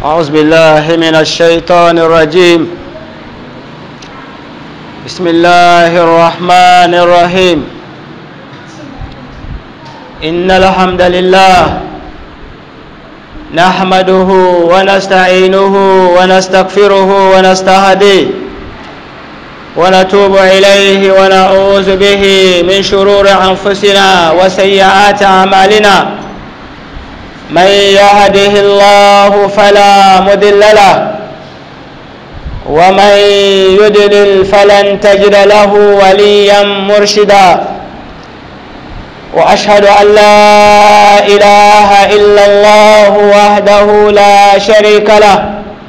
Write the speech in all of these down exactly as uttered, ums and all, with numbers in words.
أعوذ بالله من الشيطان الرجيم. بسم الله الرحمن الرحيم. إن الحمد لله نحمده ونستعينه ونستغفره ونستهديه ونتوب إليه ونعوذ به من شرور أنفسنا وسيئات أعمالنا. من يهده الله فلا مضل له ومن يضلل فلن تجد له وليا مرشدا. وأشهد أن لا إله إلا الله وحده لا شريك له.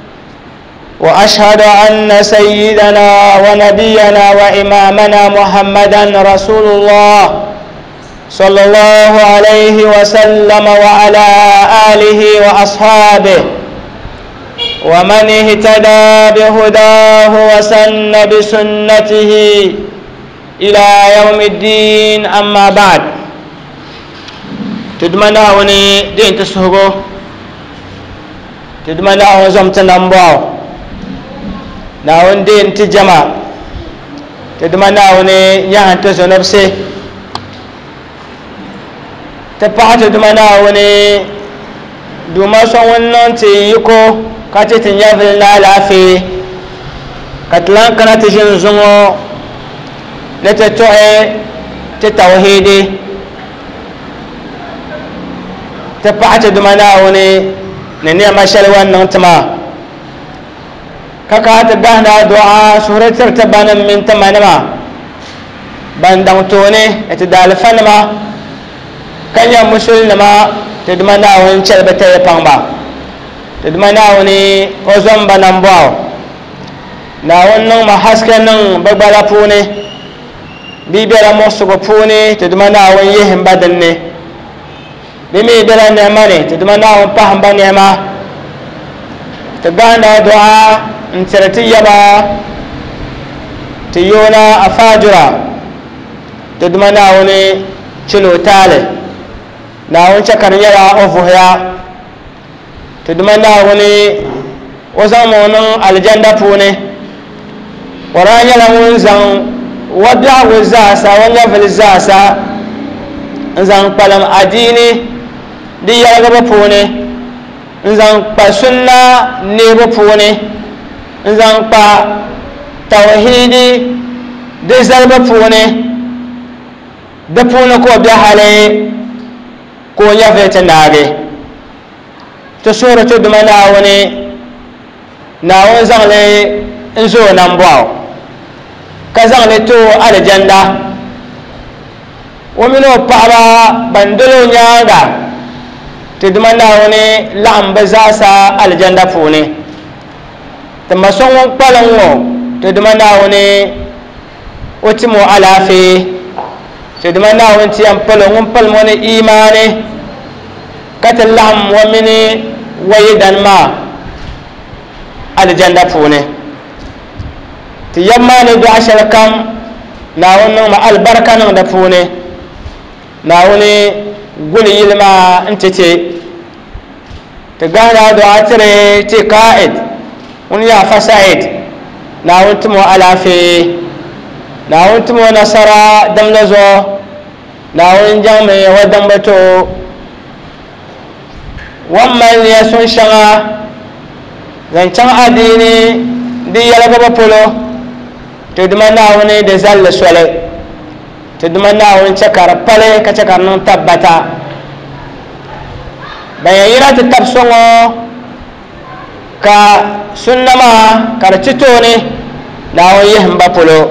وأشهد أن سيدنا ونبينا وإمامنا محمدا رسول الله صلى الله عليه وسلم وعلى آله وأصحابه ومن اهتدى بهداه وسن بسنته إلى يوم الدين. أما بعد، تدمنا وني دين تسهقو تدمنا ونزمت نمباو ناون دين تجمع تدمنا وني يهان تزنبسي تبعت دمنا وني دوما سوون تي يكو كاتي تنيافل لافي كتلان كانت جنزمو نتتوعي تتوحيدي تبعت دمنا وني نني ما شلوان ننتما كاكات دهنا دعاء سورة ترتبانا من تمانما باندانتوني اتدال فنما kanya musulma tedmana won chelbete pangba tedmana woni ozomba nambo na wonno ma haske nan bagbala pune bibera mosugo pune tedmana won yehim badanne bimi bela ne mane tedmana won pahamba ne ma tedana dua inserati yaba tiyona afajura tedmana woni chilo tale na won chakar yara ofuhya to dumanda woni ozamonon aljanda pune waranya la won zan wada wazasa wanga filzasa zan palam adini di yaga ba pune zan pa sunna ne ba pune zan pa tauhidi de zalba pune da pune ko da hale ko ya fete nage to suratu dumana woni na won zangle nzo nambo ka zangle to aljanda womino para bandolo nyaanga to dumana woni lamba zasa aljanda fune to mason won palanwo to dumana woni otimo alafi to dumana won ti am palon palmone imane katallam wa mini wayidan ma aljanna fune ti yamma ne do ashar kam na wannan ma albarka nan da fune na wani guli yilma intete ta gana do atire ti qaid un ya fasaid na wuntumo alafi na wuntumo nasara damlazo na wun jamme wadan bato wannan ya sun shanga zancen adini di yalga ba polo to dumana wani da zalla sole to dumana wani cakar pale ka cakar nan tabbata bayan yira ta tafsongo ka sunnama karcito ne na wani yin ba polo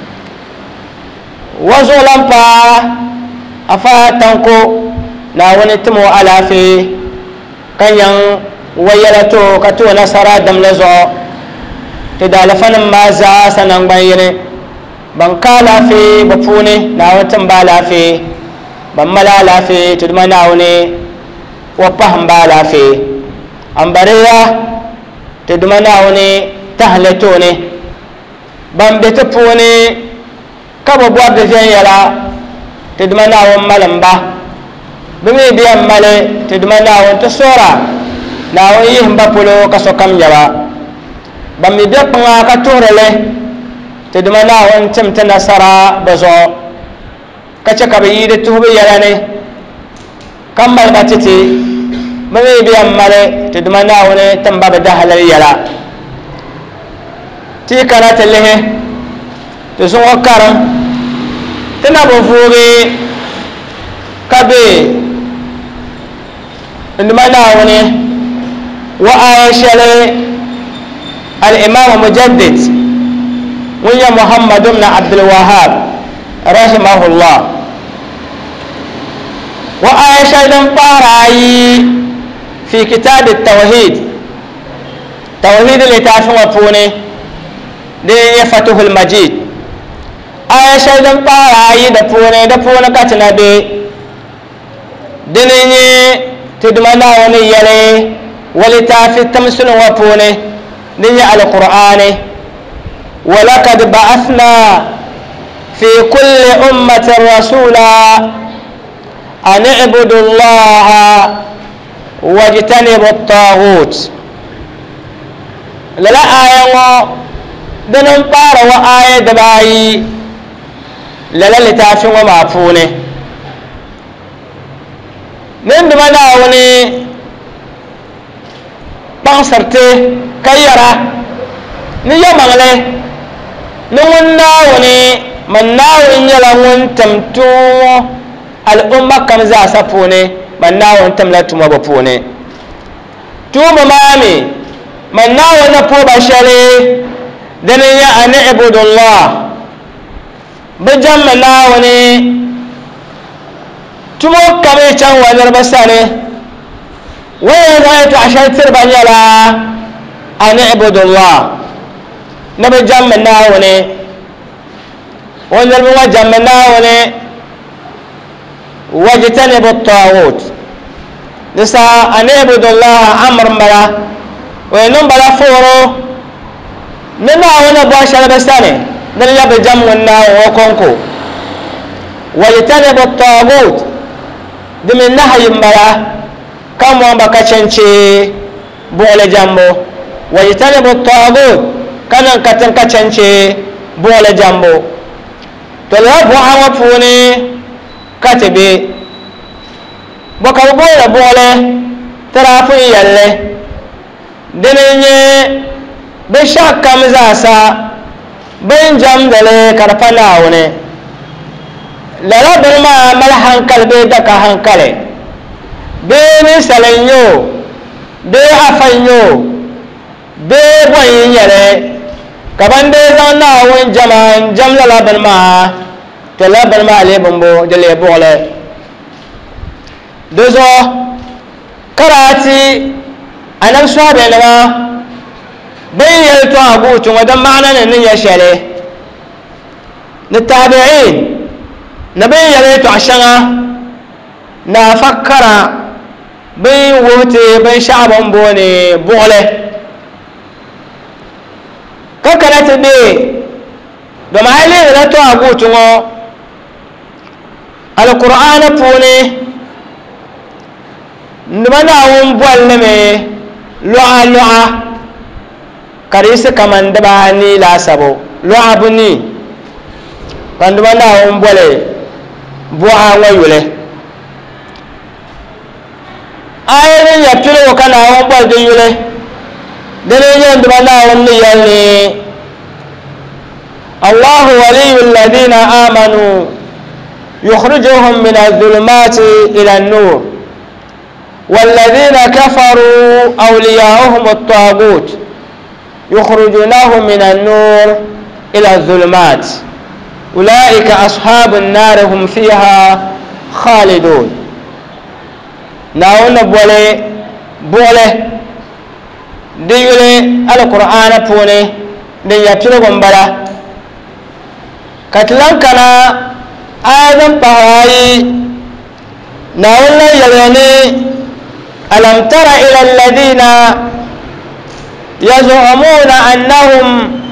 wazo lampa afa tanko na wani timo alafi kanyan wayarato kato nasara damlazo to dalafanin maza sanan bayire ban kala fi bafune na watan balafi ban malalafi to mana woni wapahan balafi ambariya to mana woni tahlato ne ban beta pune kabo bwarde yara to mana won malamba bimi biyan male to dumana won to sora naawuni yihimba polo ka sokam yaba bam mi be panga ka torele te duma naawun timta nasara bazo ka ce ka bi de tuhu yalane kambal batiti bame bi amale te duma naawuni tamba ba dahalal yala ti kana telehe to so wakaram tana bo fuure kabe nduma naawuni wa aishale al-imam mujaddid wiya muhammad ibn abdul wahhab rahimahullah wa aisha dan farayi fi kitab at-tauhid tauhid litafin wa fune de ya fatuhul majid aisha dan farayi da fune da fune katina be dinin تدمنا ونيلي ولتافي التمسن وفوني نية على القرآن ولقد بعثنا في كل أمة رسولا أن اعبدوا الله واجتنبوا الطاغوت للا آية دنم طار وآية دباي للا لتافي ومعفوني nen duma naawuni baŋsirti ka yɛra ni yɛmaŋli ni ŋun naawuni man naawuni nyɛla ŋun tim tuumo al'umma kam zaasa puuni man naawuni timla tuma bɛ puuni tuumo maami man naawuni na puuba shɛli dini nyɛ ani ibudullah bɛ jammi naawuni tumo kame can wa nirba sani waya zai to ashar tirba nyala an ibudullah nabi jamma nawne wonal wa jamma nawne wajtanibu at-taghut nisa an ibudullah amr mala wa nun bala foro nana wana ba shar basani dan ya bi jamma nawo konko wajtanibu at-taghut dimin nahayin bara kan mo baka cance bole jambo wajtanibu at-taghut kanan katan ka cance bole jambo to la bo hawa fune katabe boka bole bole tarafin yalle dinenye be shakam zasa ben jam dale karfana wone lala burma mal hankal be daka hankale be ni salanyo be afanyo be boyin yare kaban de zanna won jaman jam lala burma to la burma le bombo de le bole dozo karati anan swabe lawa bayyal to abu to wadan ma'ana ne ya share ni tabi'in nabi yare to ashanga na fakkara bai wote bai sha'aban bone bole kakana tabe do maile la to agutu ngo alquran pone ndumana won bolle me lo'a lo'a karisa kamanda bani la sabo lo'a buni kandumana won bolle bu'a wayule ayin ya tilo kana won bol de yule dene nyen duma na won ni yalni Allahu waliyul ladina amanu yukhrijuhum min adh-dhulumati ila an-nur والذين كفروا أولياؤهم الطاغوت يخرجونهم من النور إلى الظلمات أولئك أصحاب النار هم فيها خالدون ناون بولي بولي ديولي القرآن بولي دي يتلقون بلا كتلان كان آدم بهاي ناون يليني ألم تر إلى الذين يزعمون أنهم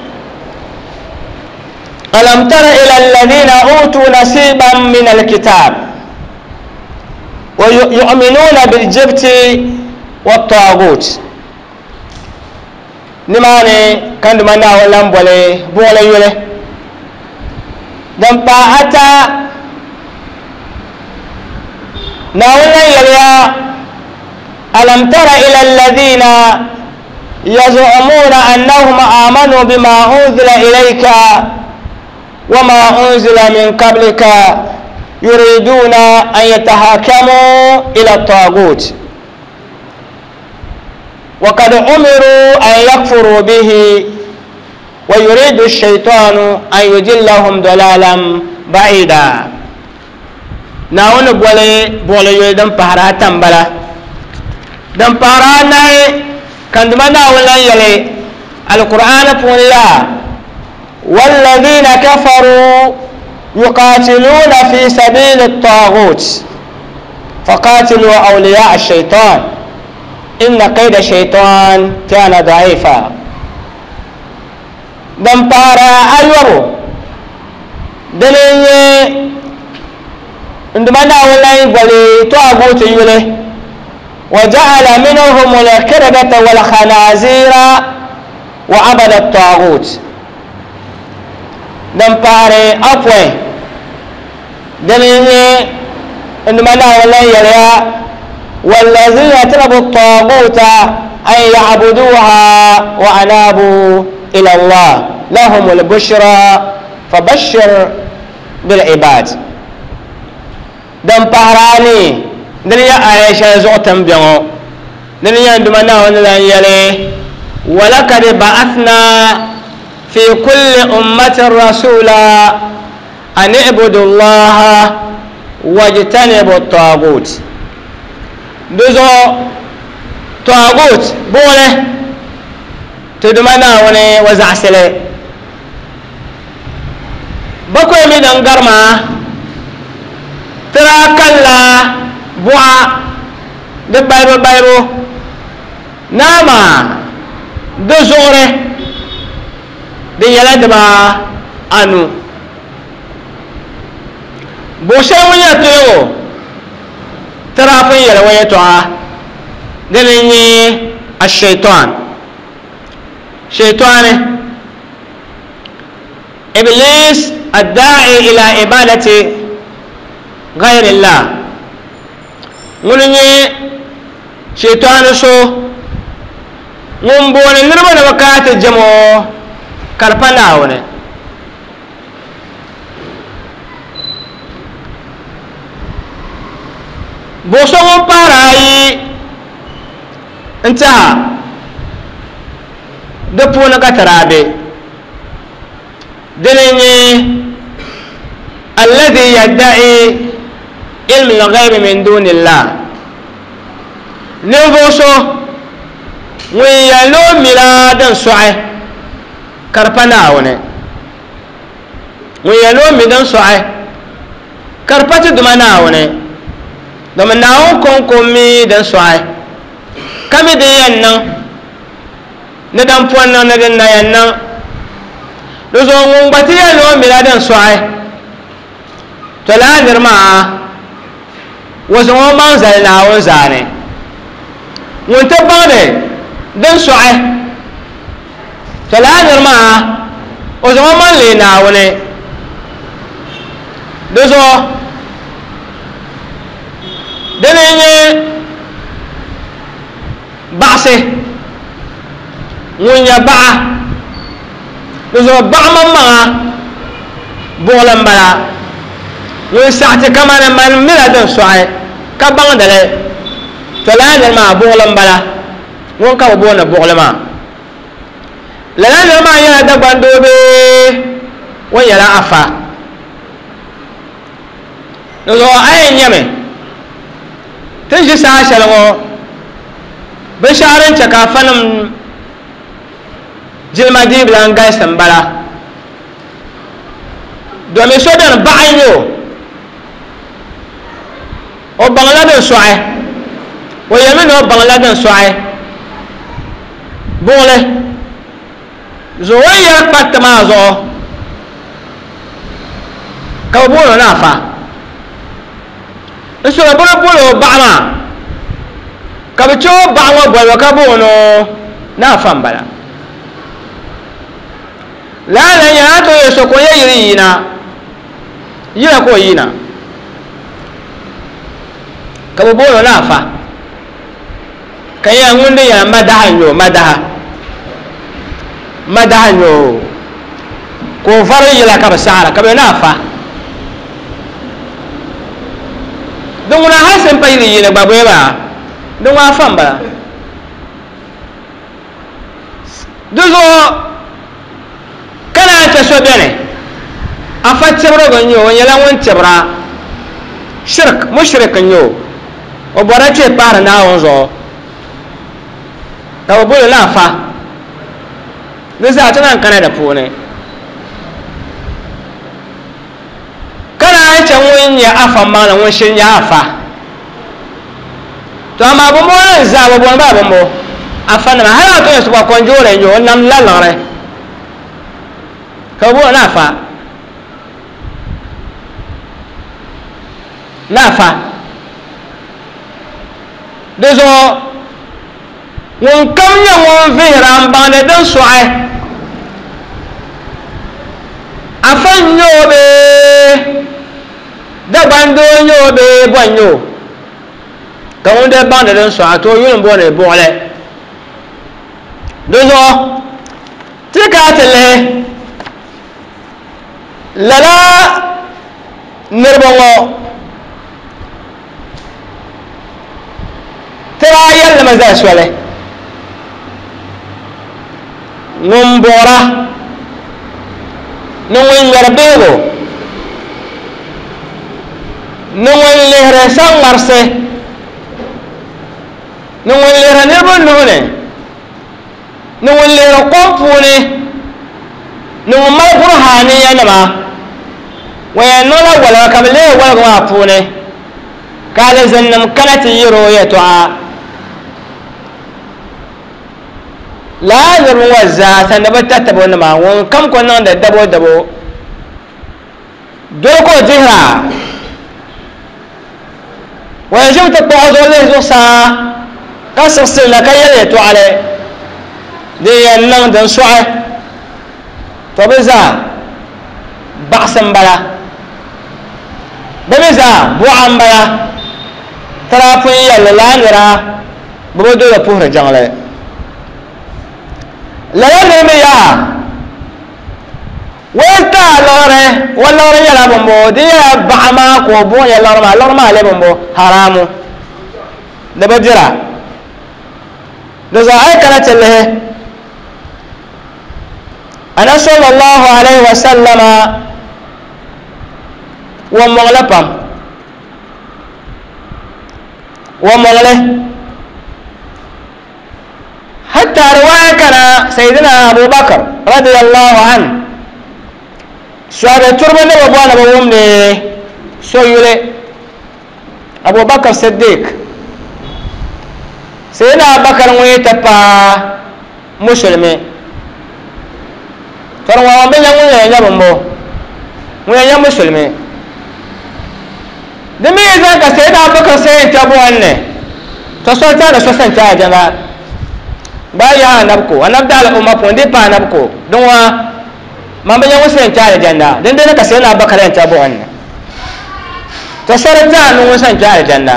ألم تر إلى الذين أوتوا نصيبا من الكتاب ويؤمنون بالجبت والطاغوت نماني كان دمنا ولم بولي بولي يولي دم باعتا ناولا يليا ألم تر إلى الذين يزعمون أنهم آمنوا بما أنزل إليك وما أنزل من قبلك يريدون أن يتحاكموا إلى الطاغوت وقد أمروا أن يكفروا به ويريد الشيطان أن يضلهم ضلالا بعيدا ناون بولي بولي يدم بحرا تنبلا دم بحرا ناي كندما ناولا يلي القرآن فولا والذين كفروا يقاتلون في سبيل الطاغوت فقاتلوا أولياء الشيطان إن قيد الشيطان كان ضعيفا دم بارا أيورو دليل عندما نقول يقولي طاغوت يولي وجعل منهم الكردة والخنازير وعبد الطاغوت دم بارا أفوي دليل عندما نقول يلي والذين تربوا الطاغوت أن يعبدوها وأنابوا إلى الله لهم البشرى فبشر بالعباد دم بحراني دنيا عائشة زوتم بيو دنيا دمنا ونلا يلي ولقد بعثنا في كل أمة رسولا أن اعبدوا الله واجتنبوا الطاغوت دوزو طاغوت بوله تدمنا وني وزعسله بكو من انغرما ترى كلا بوا دبايبو بايبو ناما دوزوره دي يلدما انو بوشاوية تيو ترافي يلويتها دلني الشيطان شيطان إبليس الداعي إلى عبادة غير الله ولني شيطان شو نمبون نرمى وكات الجمو كربناون بوسو باراي انتهى دفونا كترابي دلني الذي يدعي علم الغيب من دون الله نبوسو ويلو ميلاد سعي كربناون ويلو ميلاد سعي كربت دمناون dama nawo kon ko mi dan soay kami de yanna ne dan ponna ne den na yanna do zo ngun bati ya no mi dan soay to la nirma wo zo man zal na wo zane ngun ta bane dan soay to la nirma wo zo man le na wo ne do zo دنيا بعثه وين يبع نزو بع مما بولم بلا وين ساعتي كمان من ميلاد سوعي كبان دله تلان ما بولم بلا وين كاب بونا بولما لان ما يا دبان دوبي وين يلا افا نزو اي نيمه تنجي ساشا لغو بشارن چكا فنم جلما ديب لانگاي سنبالا دومي سودان بعينيو او بغلادن سوعي ويمين او بغلادن سوعي بولي زوين يرك بات مازو كوبولو نافا نسولا بولو بولو بعما kabicho ba'wa boy ka bono na fambala la la ya to yeso ko yiri yina yina ko yina ka bono na fa kaya ngunde ya madaha nyo madaha madaha nyo ko fara yila ka basara ka be na fa donc na hasen pa yiri yina babwe ba donc wa famba dozo kana ta so bene afa tebro gonyo yala won tebra shirk mushrik nyo o borate par na onzo ta bo la fa dozo atana kana da fone kana ta won ya afa mala won shin ya afa to ama bo mo za bo bo ba bo mo afa na ha to yeso kwa konjore nyo nam la lare ka bo na fa na fa dezo won kam nya won vihram bande dan soe afa nyobe da bando nyobe bonyo quand on est bandé d'un soir, toi, il y a un bon et bon lait. Deux ans, tu es qu'à la la, nerbongo, tu as le mazal soile. Numbora, numberbego, number sang marse. no wallera nirba nuune no wallera kompune no mal burhani yanama waya nola wala kamle wala ma pune kala zannam kanati yiro yato a la nirba wazza sanaba tatabo nama won kam ko non da dabo dabo doko jihra waya jumta ba'd le sa قصر سلا كي يتو عليه دي النغ دن سعى طبزا بحسن بلا بمزا بوعن بلا ترافين يلالان ورا بودو يبوه رجان لي للا نميا ويتا لوري واللوري يلا بمبو دي بعما قوبون يلا رما لورما لي بمبو حرامو نبجرا نزاعي كانت اللي أنا صلى الله عليه وسلم ومغلقم ومغلق حتى رواية كان سيدنا أبو بكر رضي الله عنه سؤال التربة نبوانا بومني سيولي أبو بكر صديق سيدنا أبو بكر ويتبا مسلمي ترى وامبي يمون ينبمو وين مسلمي دمي إذا كسيدنا أبو بكر سيتبو أني تصوتا لسوسن تاجنا بايا نبكو أنبدا لأمة فوندي با نبكو دوا مامبي يمون سيتبو جندا دين دين كسيدنا أبو بكر يتبو أني تصوتا لسوسن تاجنا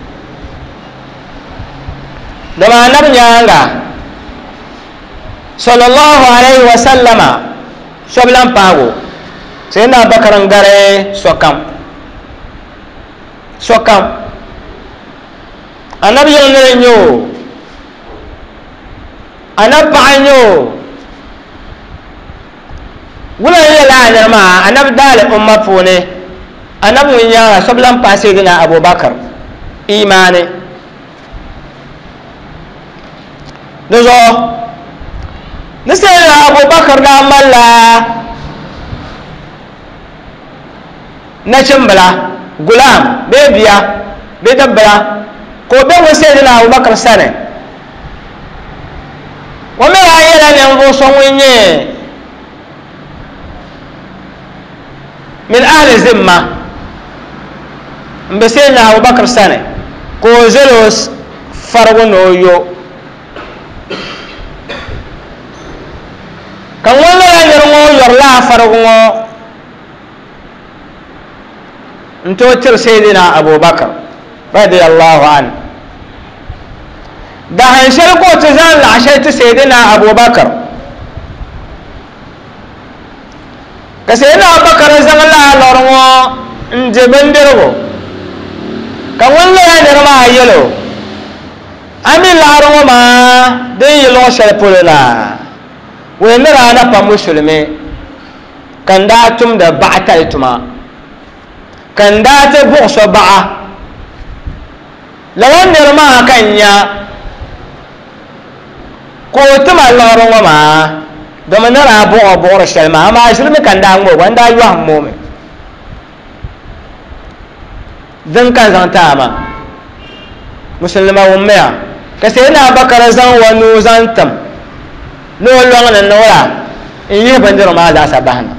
dama annabi nyanga sallallahu alaihi wasallam soblan pago sayna bakaran gare sokam sokam annabi yonere nyo anaba anyo wala yela anama annabi dal umma fone annabi nyanga soblan pa sayyidina abubakar imane dozo nisayna abubakar da malla na cimbala gulam be biya be dabbala ko be wasayna abubakar sane wa me ayela ne ngo sonwenye min ahli zimma mbesayna abubakar sane ko zelos fargo no yo kan wala ya nirngo yor la fargo ngo nto tir sayyidina abubakar radiyallahu an da han shal ko tazan la shayti sayyidina abubakar ka sayyidina abubakar zan la lorngo nje bendergo kan wala ya nirma yelo ami laarŋo maa din yi lɔɣu shɛli polo la wɛndi raana pa musulmi kan daa tumdi baɣatali tuma kan daa ti buɣu so baɣa la wan niri maa kan nya ka o tima liɣiri ŋɔ maa domi ni raa buɣu buɣuri shɛli maa amaa zilimi kan daa ŋɔ wan daa yɔhim moomi din kan zaŋ taama musulma wummiya ka sayyidina abubakar zan wa nu zan tam no long na nora in yi bandir ma za sa bahna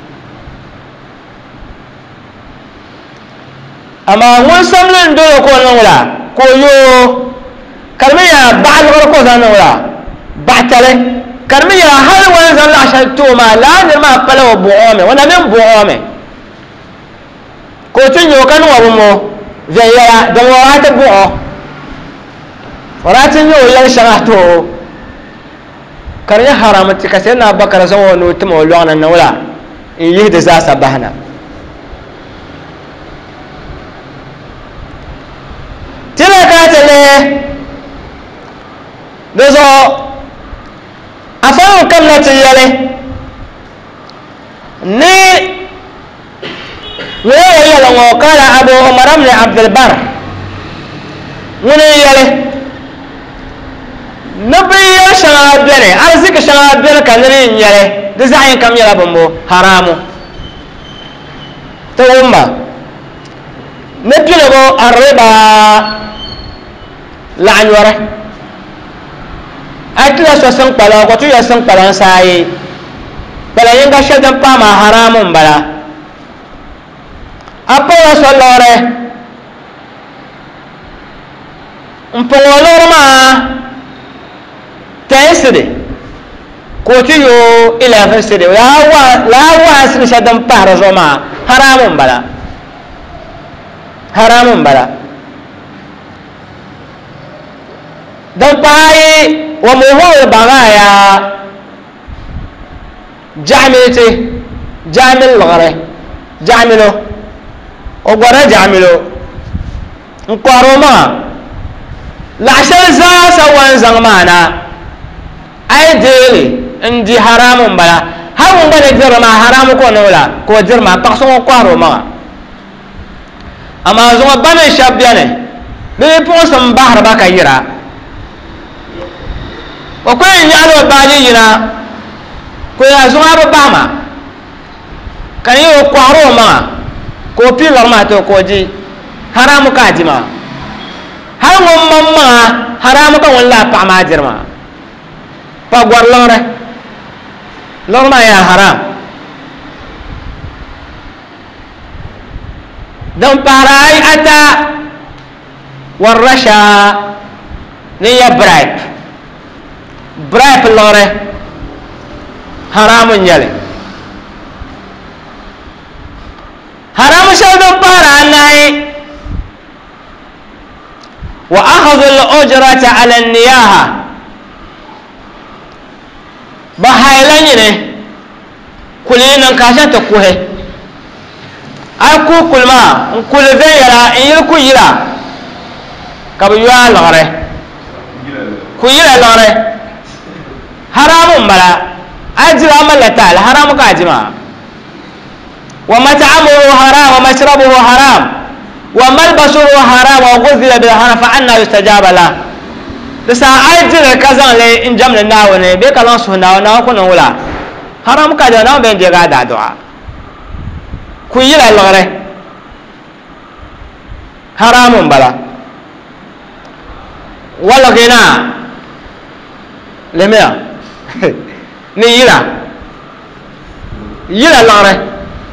amma mun samlin dole ko nan wala ko yo karmiya ba'al ko zan wala ba'tale karmiya har wan zan la shal to ma la ne ma pala wa bu'ome wana men bu'ome ko tun yo kan wa mo zayya da wa ta bu'o waratin yau yan shara to karya haramati ka sai na bakar zan wani mutum a wani na wula in yi da za sa bahana tira ka tale da zo a fahimu kallatin yare ni wani yalan wakala abu umaram ne abdulbar wani yare nabiya shanga bene arziki shanga bene kanere nyere de zayin kam yala bombo haramu to umma nabila go arriba la anwara atla so san pala ko tu ya san pala sai pala yinga shadan pa ma haramun bala apa so lore umpo lore ma tayside ko ti yo ila faside la wa la wa sin shadan para zoma haramun bala haramun bala dan pai wa muhur bagaya jamilete jamil lagare jamilo o gwara jamilo nkwaro ma la shal za sa wan zangmana ay dele ndi haramun bala har mun ga jirma haramu ko nola ko jirma pa so ko aro ma ama zo bane shabiane be po sam bahar ba kayira o ko nyalo baji yira ko ya zo aba bama kan yo ko aro ma ko pi ma to ko ji haramu ka jima har mun mamma haramu ka walla pa ma jirma pagwar lore lorma ya haram dan parai ata warasha ni ya bribe bribe lore haramun yale haram shadon para nai wa akhadhu al-ujrata 'ala an-niyaha ba hailan ne kulin nan kasha ta kuhe ai ku kulma kul zai yara in yi ku yira ka bi ya lare ku yira lare haramun bala ajira mallata al haram ka jima wa mat'amuhu haram wa mashrabuhu haram wa malbasuhu haram wa ghudhiya bil haram fa anna yustajaba la da sa ai jira kazan le in jamna nawo ne be kalan su nawo nawo ko nan wala haram ka da nawo ben je ga da du'a ku yi la lore haramun bala wala gina le mea ni yira yira lore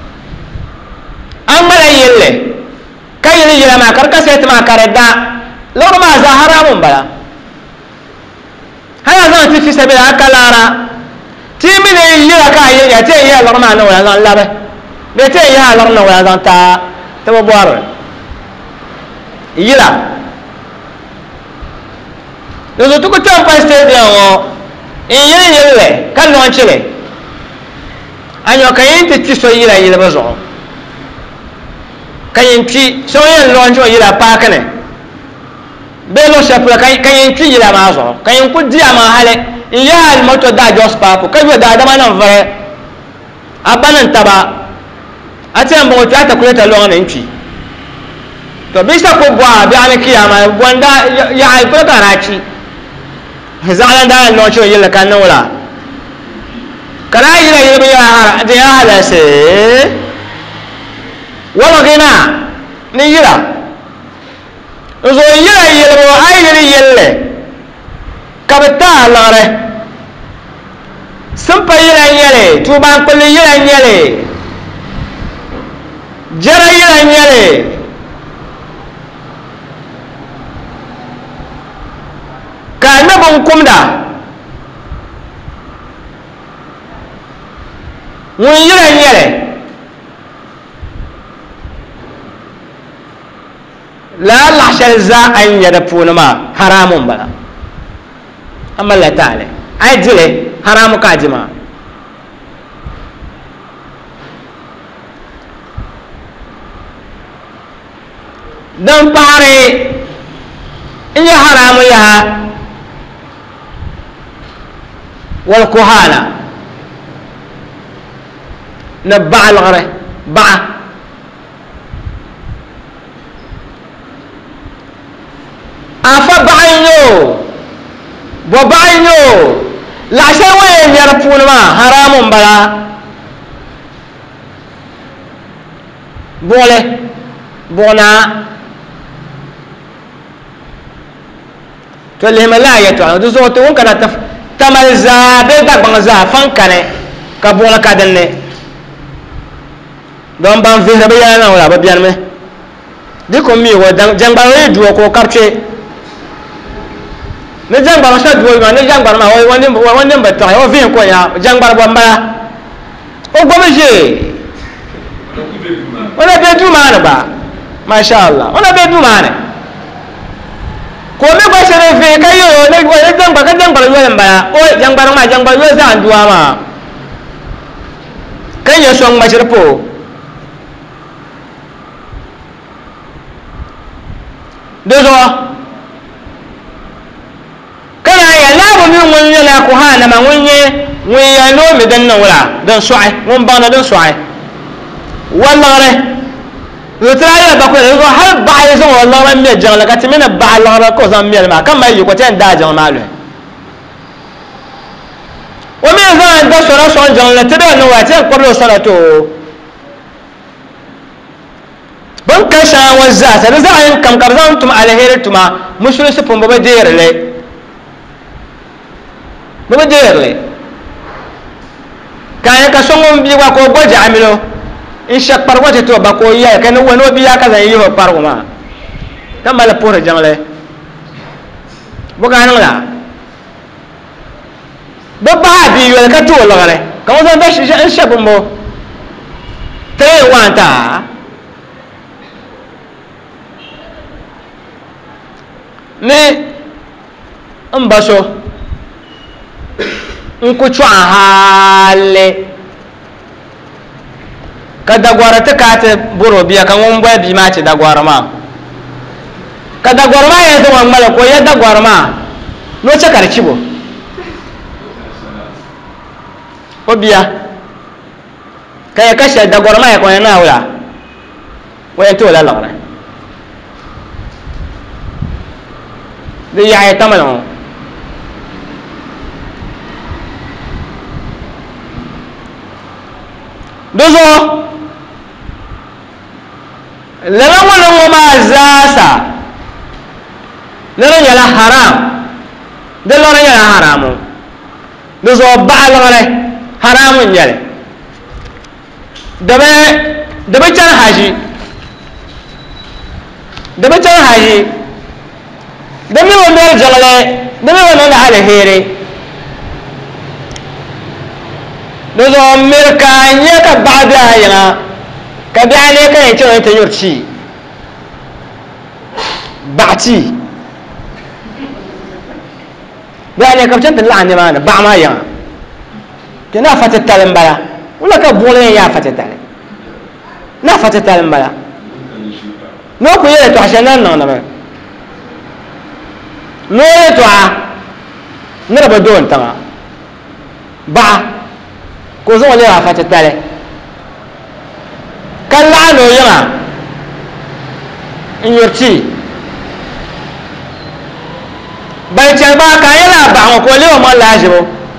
an mala yelle kai yira ma karka set ma karada lor ma za haramun bala haya zan ti fi sabila kalara ti mine yira ka ya te ya lor ma no ya zan labe be te ya lor no ya zan ta ta bo bor yira do to ko tan pa stadium o in yin yille kan no chile anyo kayin ti ti so yira yira ba zo kayin ti so yin lo njo yira pa kane belo shapula kayin ti yira ma zo kayin ku dia ma hale iya al moto da jos papo kayo da da manan vare abanan taba ati ambo to ata kuleta lo na nti to bisa ko bwa bi an kiyama wanda ya ai ko karachi zalan da no cho yilla kan wala kala yira yira ya hara da ya hala se wala gina ni yira zo yira yira ro ai yira yille kabta lare sampa yira yele tuban kulli yira yele jara yira yele kana bon kumda mun yira yele la la shalza an yada punama haramun bala amma la ta'ala ay dile haramu kajima dan pare iya haramu ya wal kuhana nabba al ghara ba afa ba'inyo bo ba'inyo la shawa yar punma haramun bala bole bona to le malaya to do zo to kana taf tamal za be da ban za fan kane ka bola ka danne don ban fi rabe yana wala ba biyan me diko mi wo jangba we duo ko kapche ne jangba sa duo ma ne jangba ma wo woni woni ba ta wo vin ko ya jangba bo mbala o gobe je ona be du ma ba masha Allah ona be du ma ne ko me ba sere fe kayo ne ko jangba ka jangba yo mbala o jangba ma jangba yo sa duwa ma kan ya song ma sirpo dozo kana ya labu min wonye la ko hana ma wonye wonye no mi dan na wala dan suai won bana dan suai wallahi yutraya ba ko zo har ba ya zo wallahi me jangla ka timina ba la ko zan me ma kan mai ko tan da jang ma lo o me zan da sora son jangla tede no wa tan ko do sora to ban kasha wazza ta da zan kam karzan tum alherituma mushrisu pum baba derle baba derle kaya ka songon bi wa ko goja amilo in shak par wata to ba ko ya kan wono bi ya ka zan yi par ma tan mala por jangle buga nan la baba bi yo ka to lagare ka wazan da shi in shabun mo tay wanta ne mbaso nkuchu ahale kada gwara ta kate buro biya kan won boy bi ma ce da gwara ma kada gwara ma ya zama mala ko ya da gwara ma no ce karci bo o biya kai kashe da gwara ma ya ko na wala wayan to la la de ya ya tamalo dozo lala wala ma zasa lala yala haram de lala yala haramu dozo ba'al ngale haramun yale dabe dabe can haji dabe can haji dami wo ndol jangale dami wo non hale here do zo merka nya ka bada yana ka biane ka yace wani tanyurci ba'ti biane ka tanta la'ani mana ba ma yana kina fatatal mbala wala ka bole ya fatatal na fatatal mbala no ko yele to hashanan non na no yele to a nira ba don tanga ba ko zo le fatatal kala no yana inyorti bai ce ba ka yana ba ko le mo lajibo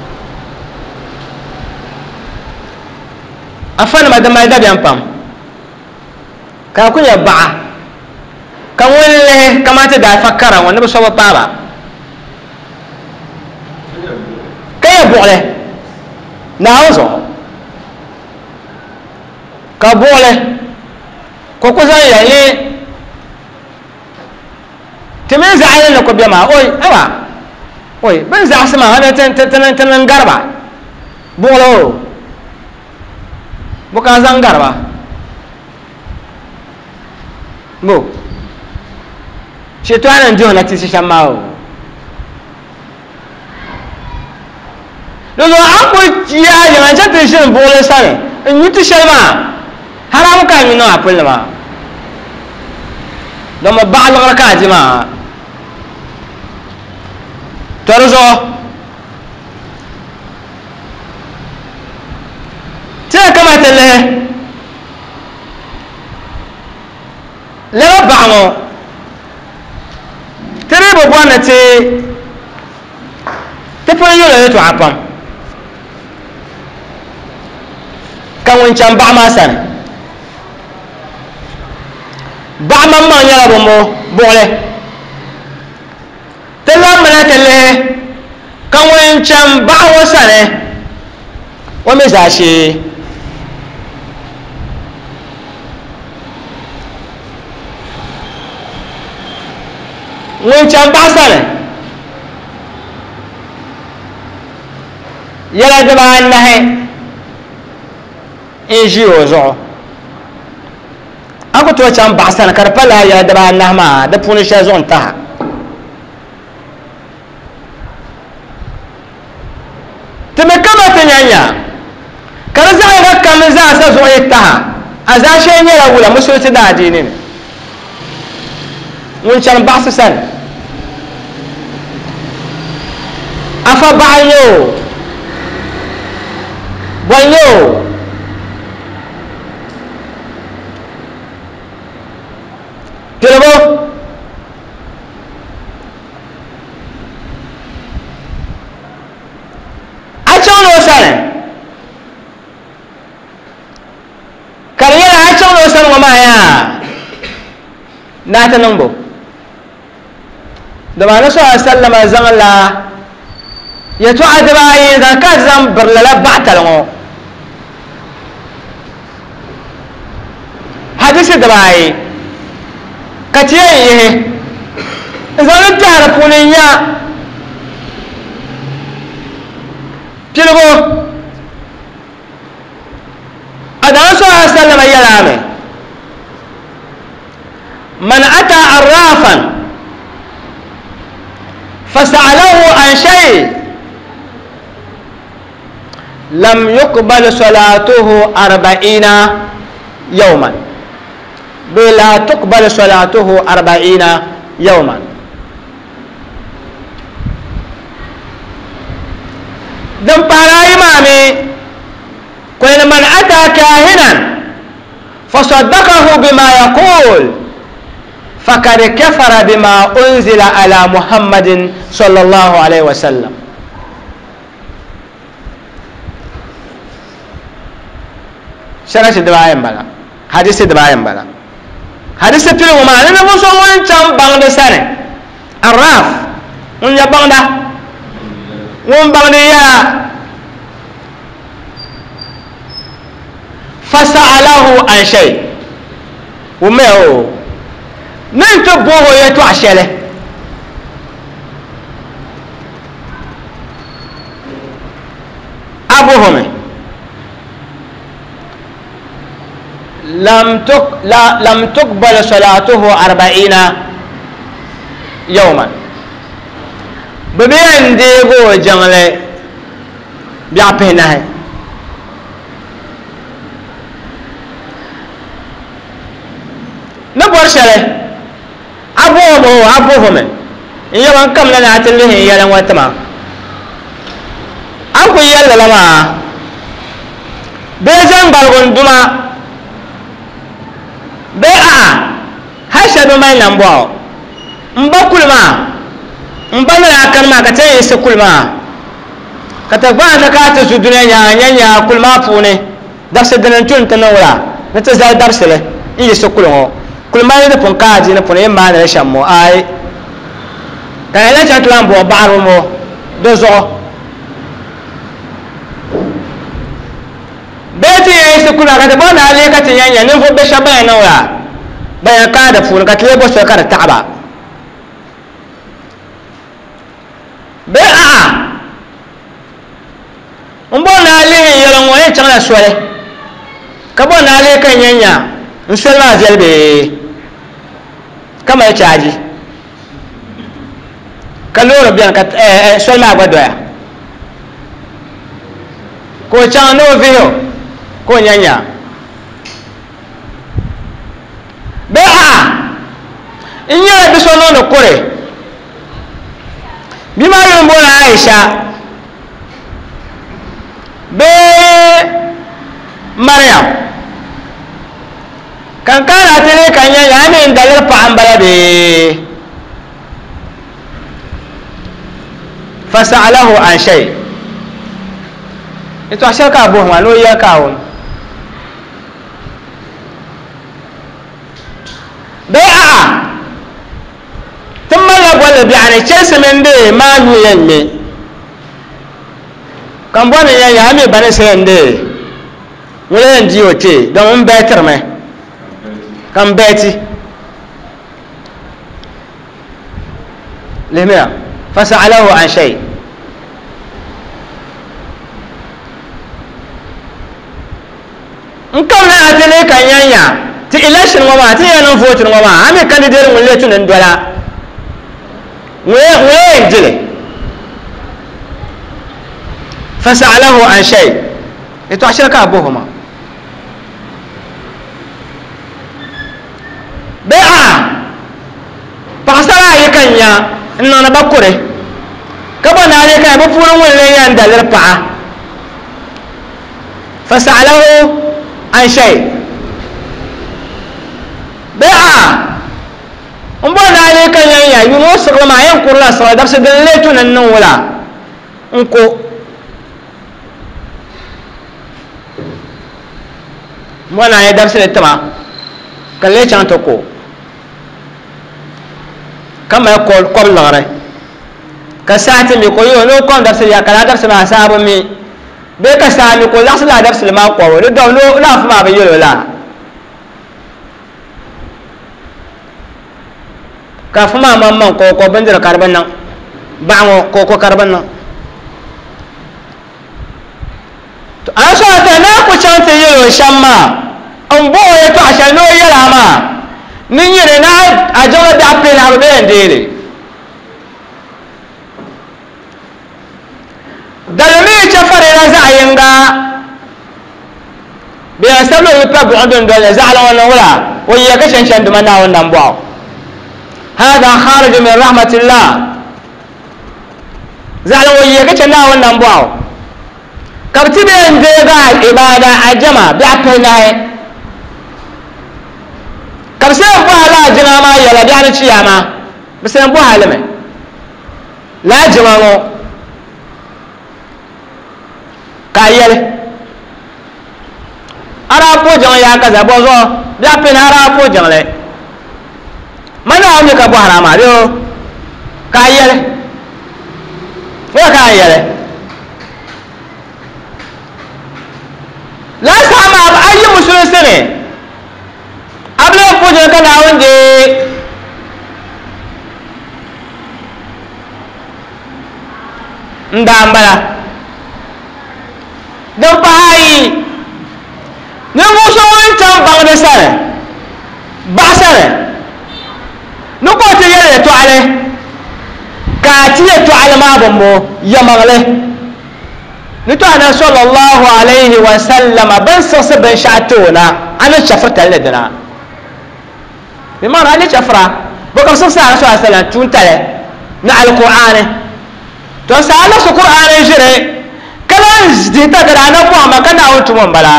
afan ma da mai da bian pam ka kunya ba kan wani kamata da fakkara wanda ba saba ba kai bole na hazo ka bole ko ko sai yayi timin za'ayin ko biya ma oi awa oi ban za sama hada tan tan tan garba bolo bukan zang garba bo shetani ndio anatisha mao dozo ako ya ya chate shin bole sare nyuti shema haram ka mi no apul ma do ma ba'al rakati ma tarzo te kama tele le ba'mo tere bo bwana te te fa yoro to apam kan won cham ba ma san ba ma ma nyala bo mo bole te la mana tele kan won cham ba wo sane wo me za shi won cham ba sane yala de ba nahe inji ozo ako to cham ba sane karpala yala de ba nahma da puni sha zon ta teme kama tanyanya karza ga kam za sa zo yata aza she nyala wula musulti da dinin won cham ba sane afa ba'yo boyo telebo achon lo sare kariya achon lo sare ngoma ya nata nambo da ma nasu sallama zangalla ya to adaba yi zakat zam barlala ba'talmo hadisi da bai kace yi zan tara punin ya tilgo adan so sallama yala me man ata arrafan fas'alahu an shay لم يقبل صلاته أربعين يوما بلا تقبل صلاته أربعين يوما دم بارا إمامي كل من أتى كاهنا فصدقه بما يقول فقد كفر بما أنزل على محمد صلى الله عليه وسلم shara shi dabayan bala hadisi dabayan bala hadisi tiri ma ne mo so won cham bang de sare araf un ya bangda won bang de ya fasalahu an shay umeo nan to boho ya to ashele أبوهم لم تق لا لم تقبل صلاته أربعين يوما ببين ديبو جنgle بيعبينه نبور شله أبوهم أبوهم يوم كم لنا تليه يلا واتما أبو يلا لما بيجان بالغون دوما بيع هشة دوما ينبوا مبكول ما مبلا كان ما كتير يسكول ما كتبان نكات الدنيا يا يا كل ما فوني درس الدنيا تنورا نتزاي درس له يسكول هو كل ما يدفن كاجي نفون ما نرشمو أي كان لا تطلع بو بعرمو دوزو بيتي يسكول كتبان عليه كتير يا نفو بشبه نورا بيا كاد فون كتير بوسو كاد تعبا بيع mbona ali yelon wo e changa swele ka bona ali kan yanya nsel ma zelbe kama e chaji kaloro bien ka eh swel ma gwa doya ko changa no vio ko nyanya bai'a inya biso no no kore bima yon bona Aisha be Maryam kan kana tele kanya yani dalar pa ambala be fasalahu an shay ito ashaka abu malo ya kaun bai'a thumma la wala bi ani chese mende ma yu yenne kan bona ya ya me bane sende wala ndi ote don better me kan beti lemia fasalahu an shay nkam na atele kan yanya ti election ngoma ti yana vote ngoma ame candidate wala tunen dola we we ndile فسأله عن شيء يتعشرك أبوهما بيعا فقصلا يكنيا إنه نبكره كبنا عليك يبفورون ولا يندل ربعا فسأله عن شيء بيعا أمبونا عليك يا يونس رما ينقر الله صلى درس دليتنا النولا انكو mwana ya darsi le tama kalle chanto ko kama ko ko lare ka saati mi ko yo no ko darsi ya kala darsi ma sabu mi be ka saami ko darsi la darsi ma ko do do no la fa ma be yo la ka fa ma mamman ko ko bandira karban nan ba'o ko ko karban nan to asa ta na ko chante yo shamma ambo ya to ashano yala ma nin yere na ajawa da pela be ndele dalmi cha fare na za yinga be asalo yi pa bu andon dole za ala wannan wala wai ya kashan shan duma na wannan bawo hada kharij min rahmatillah za ala wai ya kashan na wannan bawo kabti be ndega ibada ajama bi apena kabsen bo hala jina ma yala dani ciyama bisen bo halame la jima ngo kayele ara po jang ya kaza bozo da pen ara po jang le mana on ka bo harama rio kayele wa kayele la sama ayi musulun sene abla po jang kana wonde ndambala dan pahayi ne muso won tan bangde sare ba sare no ko te yele to ale ka ti to ale ma bombo yamangle ni to ana sallallahu alaihi wa sallam ban sasa ban shatona ana shafata ledana bi ma ana shafra baka sasa ana sallallahu alaihi wa sallam tun tale na alqur'ani to sa ana su qur'ani jire kalan dita gara na ko ma kana wutu mon bala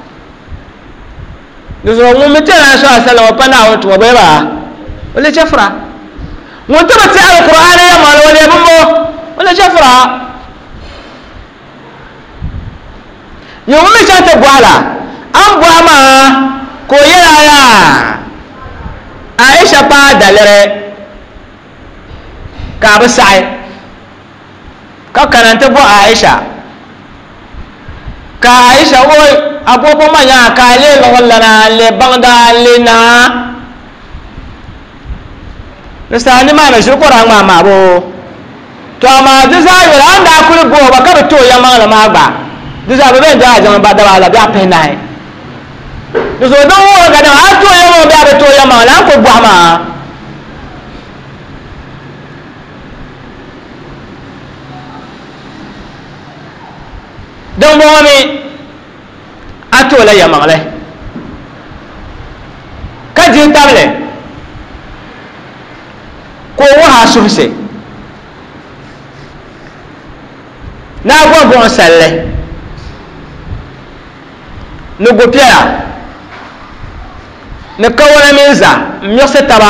duzo mu mitana sallallahu alaihi wa sallam pa na wutu ba ba wala shafra mu tabati alqur'ani ya mal wala bumbo wala shafra yo mu chanta gwala an bwa ma ko yara ya Aisha pa dalere ka ba sai ka karanta bo Aisha ka Aisha oi abobo manya ka le wala na le bangda le na nasa ni ma na shukura ma ma bo to ma duza yo anda kulu bo ba ka to ya ma na ma gba duza be ben da jan ba da wala bi apen nai duzo do wo ga da ato ya mo be ato ya ma la ko bwa ma don bo mi ato la ya ma le ka jin table ko wo ha sufse na gwa bon salle no go piara ne kawana menza myose taba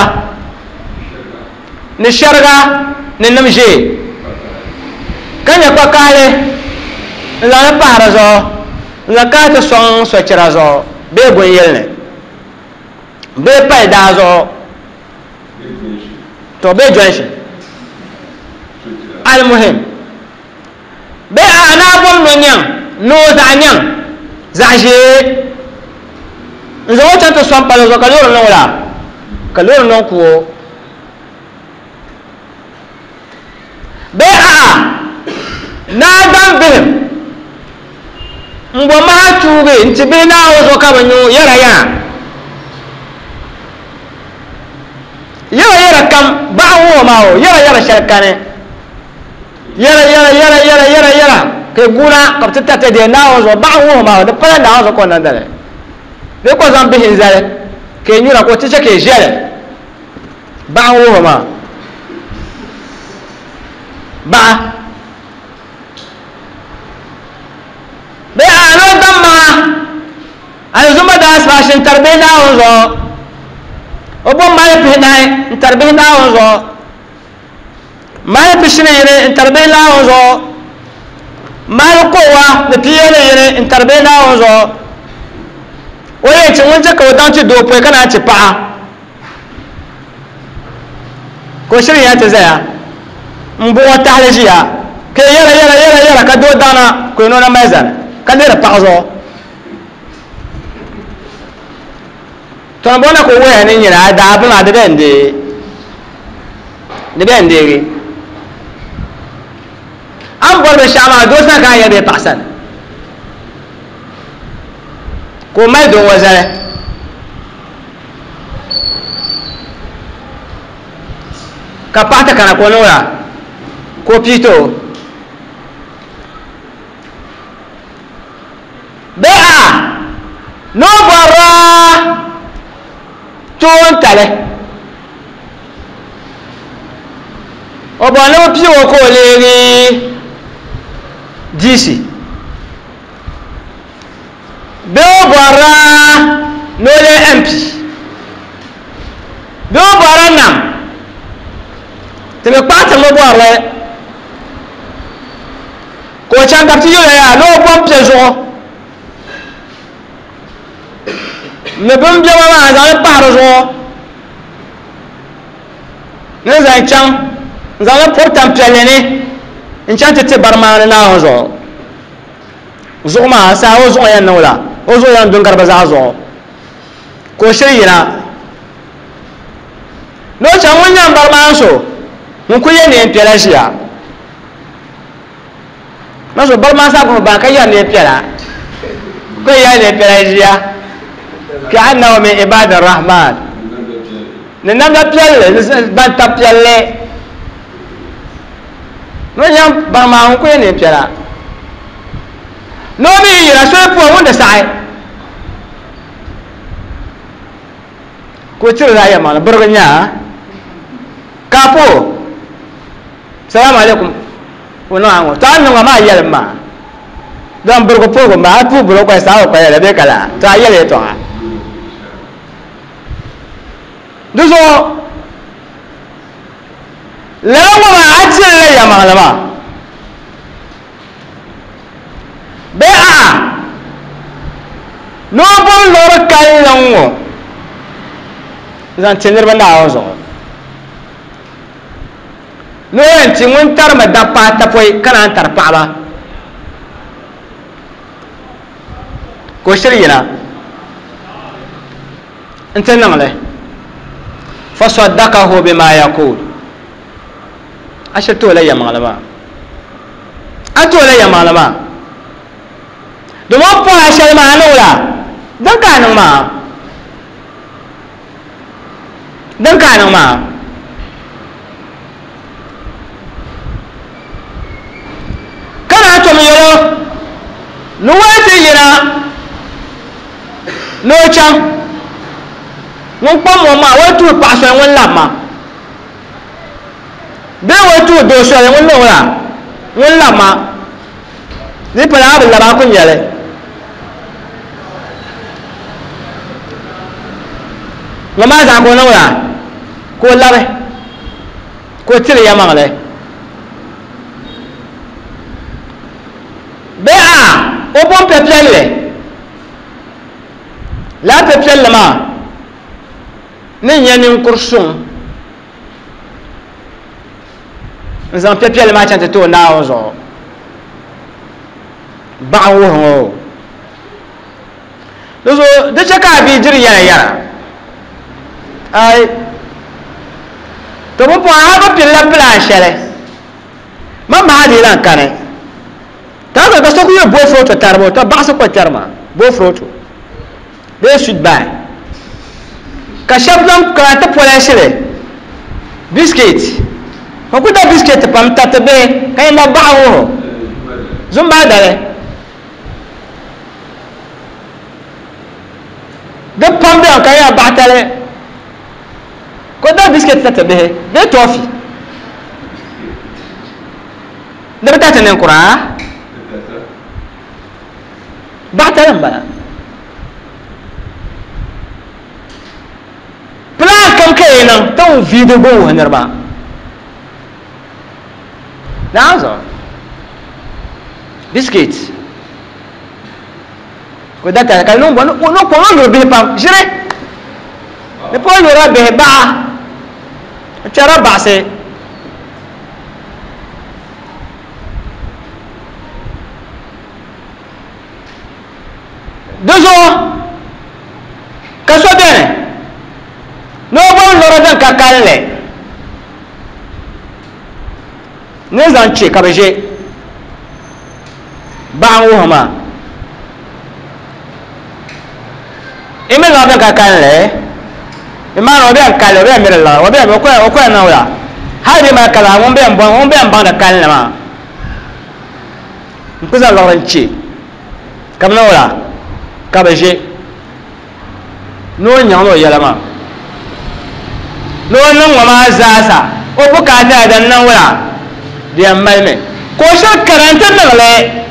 ne sharga ne namje kanya kwa kale la na parazo la ka ta son so chirazo be gon yelne be paidazo to be jonshi al muhim be ana bom no nyam no za nyam zaje nzo tanto son palo zo kaloro no la kaloro no ko be a na dan be mbo ma tuge nti be na zo ka banyo yara ya yara yara kam ba wo ma wo yara yara sharkane yara yara yara yara yara yara ke guna ka tata de na zo ba wo ma da pala na zo ko nan dare ne ko zan bihin zare ke nyura ko tice ke jere ba wo ma ba be ano damma an zuma da asbashin tarbe na zo obo mai pe nai tarbe na zo mai pe shine yere tarbe na zo mai ko wa da piyele yere tarbe na zo oye ci wonje ka wadan ci do pe kana ci pa ko shirin ya ta zaya mbo wata halajiya ke yara yara yara yara ka do dana ko no na maizan ka ne da pa zo to bona ko we ne nyira da abuna da bende de bende ri am bo be shama do sa ka ya be pasan ko mai do wazare ka pata kana ko nora ko pito bea no bara ton tale obo no piwo ko leri disi beo bara no le mp beo bara nam tebe pata mo bara ko changa ti yo ya no bom pezo me bom je ma za le paro zo ne za chang za le portam pelene enchante te barma na zo zo ma sa o zo yan no la o zo yan dun garba za zo ko shirina no cha mun yan barma so mun ku ye ne pela shia na so barma sa ko ba ka yan ne pela ko ya le pelajiya كأنه من عباد الرحمن ننام بيال بنت بيال نيام بما كو ني بيلا نومي يرا سو بو وند ساي ko tira ya mana burganya kapo salamu alaikum wono ango tan no ma yel ma dan burgo pogo ma pu burgo ko sa ko ya be kala ta yele to duzo lawa ma ajira ya malama bai'a no bon lor kallanwo zan tenir banda awazo no yanti mun tar ma dappa ta poi kana tar pa ba ko shirina انت نغله فصدقه بما يقول اشتو لي معلما اتو لي معلما دمو بو اشل ما نولا دن كان ما دن كان ما كان اتو ميلو نواتي ينا نو cham wọ́n pọ́ mọ́ ma wọ́n tún pàṣẹ wọn làmà bí wọ́n tún dòṣọ rẹ̀ wọ́n lòun rà wọ́n làmà ní pẹ̀lú àwọn làmà kún yẹlẹ̀ wọ́n máa dàn kó náà rà kó lábẹ́ kó tìrì yẹn mọ̀ rẹ̀ bẹ́ẹ̀ à ó bọ́ pẹ̀pẹ́ rẹ̀ lápẹ̀pẹ́ lẹ́mà ne nyani nkursun nzan pepele ma chante to na ozo ba wo ho dozo de chaka bi jiri yara yara ai to bo ha ba pilla pla shere ma ma di lan kane ta ga so ku yo bo foto tarbo to ba so ko tarma bo foto de sud bay ka shablam ka ta pola shire biscuit ko ku da biscuit pam ta te be kay ma baawo zumba dale de pam be ka ya baatale ko da biscuit ta te be be tofi de ta te nen qura baatale mbala kenan tan video go hanarba nazo biscuit ko data ka no bono no ko no be pa jire ne po no ra be ba chara ba se dozo ka so bene no bon loro dan kakalle ne zan ce kabeje ba an wo ma ime lo dan kakalle e ma no be an kalle be mi la o be mo ko o ko na wala ha de ma kala won be an bon won be an ban da kalle ma nkuza lo ran ce kam na wala kabeje no nyang lo yala ma nonon wa ma zasa o bukata da nan wura da yammal me ko shakkaranta nan le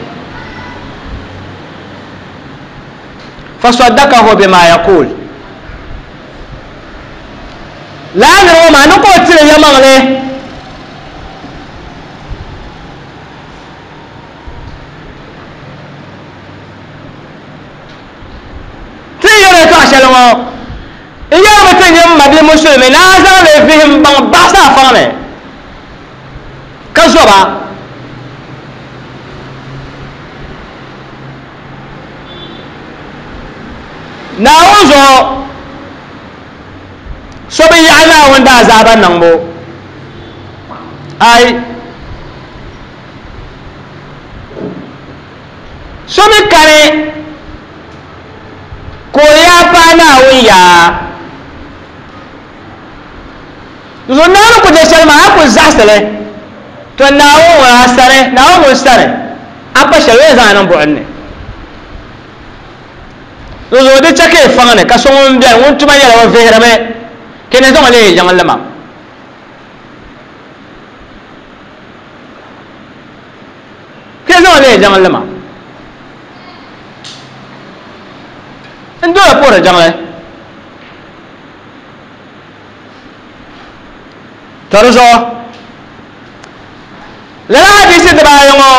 fa saddaqahu bima yaqul la ne wa ma no ko tire yaman le tiyere to ashalmo iya mutum yin mabi musulmi na zan laifin ban ba sa fame kan so ba na wuzo so bi ya na wanda azaban nan bo ai so bi kare ya pa naawuni yaa zo naanu ku je shɛli maa a ku zaɣasili to naawuni ŋuna sani naawuni ŋun sani a pa shɛli o zaŋ niŋ buɣum ni zo di chɛ ka yi faŋ ni ka so ŋun biɛni ŋun tuma nyɛla o vihirimi ka ni zaŋ li jaŋ lima ka zaŋ li jaŋ lima n dole puhiri jaŋli to di zuɣu lala hadisi dibaayi ŋɔ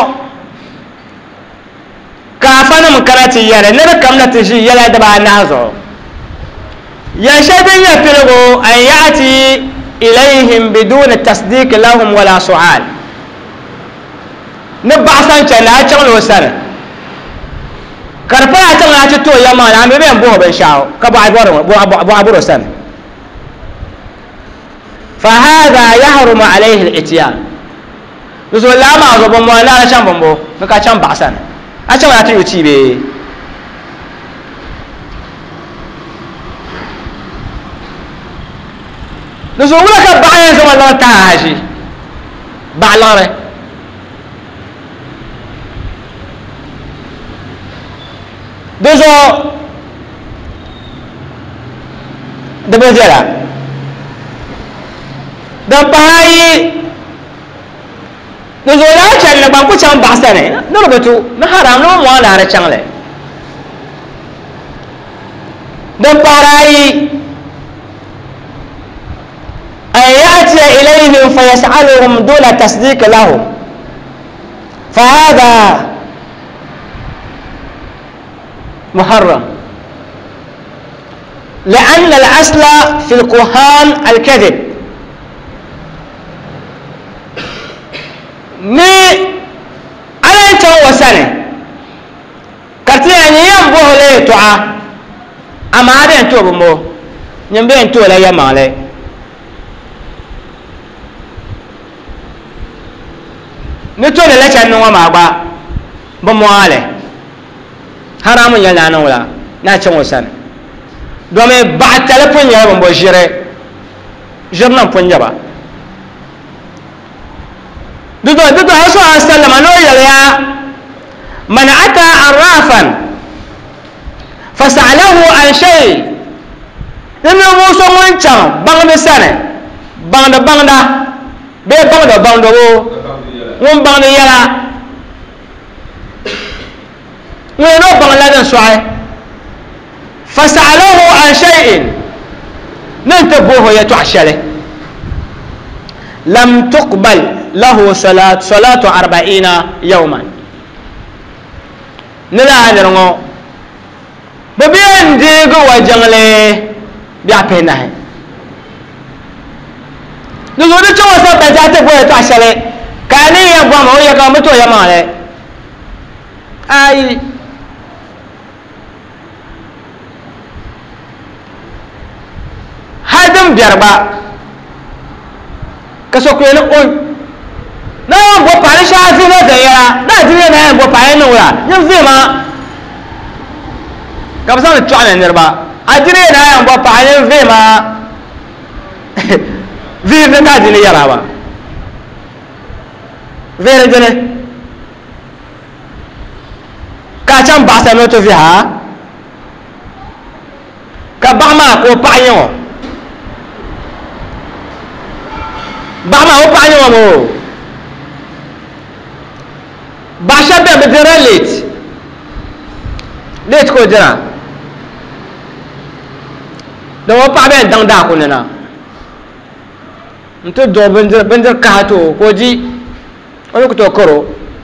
kaafanim kana ti yɛli ni di kam na ti ʒi yɛla dibaanahi zuɣu yɛn shɛli din nyɛ piligu an yaati ilayhim biduni tasdik lahum wala su'al ni baɣasa n chɛni a chaŋli o sani ka di pala a chaŋli a ti tooi yɛma ni a mi bɛn buɣi binshaɣu ka bɔɣa buri o sani fa hada yahrumu alayhi al-ityan di zuɣu laa maa zuɣu bɔn mɔni laala chaŋ bɔmbo ni ka chaŋ baɣasa ni a chaŋli a ti yu tii bee di zuɣu wula ka baɣa yɛn zaŋ liŋ taha haʒi baɣa liŋri di zuɣu di bi viɛla din pahi ayi di zuɣu yaa chɛni ni gbaŋ ku chaŋ baɣasa ni niriba tu ni haram ni mɔŋ laari chaŋli din pahiri ayi an ya'tiya ilayhim fa yas'aluhum duna tasdiq lahum fa hadha محرم لأن الأصل في الكهان الكذب ni ala ta wasane katia ni yambo le toa amade to bomo nyambe to la yamale ni to le la chan no ma gba bomo ale haramun ya na wala na cin wasan domin ba telefon ya ban bo jire jirnan pun ya ba dudo dudo hasu sallama no ya man ata arrafan fasalahu an shay ninu muso mun can bang mi sane bang da bang da be bang da bang da wo mun bang da yala وينو بغلادن سواي فسألوه عن شيء ننتبهه يتحشله لم تقبل له صلاة صلاة أربعين يوما نلا هنرغو ببين ديغو وجنغلي بيعبينه نزولي چو وصف بجاتي بو يتحشله كاني يبوام هو يقامتو يمالي أي hadin biyarba ka so ko ne on na bo pare shafi na da yara da dire na bo pare no wala yin zai ma ka san to an ne ba a dire na yan bo pare zai ma zai da ka dire yara ba vere jene ka can ba sa no to fi ha ka ba ma ko pa yin bama o pa nyo mo ba sha be be late late ko jira do o pa be dang da ko na nto do benjer benjer ka to ko ji o ko to koro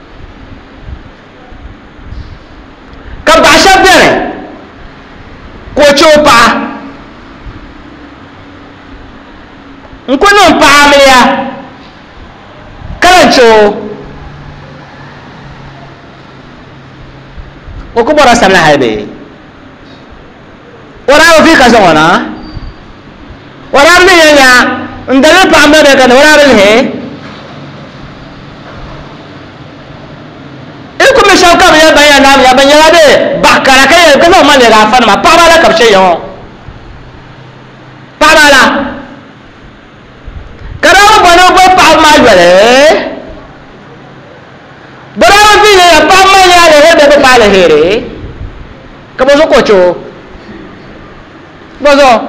ka ba sha be ko chopa nkono paamia karancho okubora samna haibe ora ofi kazona ora menya ndale paambe de kan ora belhe iko me shauka ya baya nam ya banya de bakara kay ka no man ga fan ma pa ba la ka che yo pa ba la ka ra ba no ba pa ma yo le ba ra bi ne pa ma ya le he be pa le he re ka bo so ko cho bo so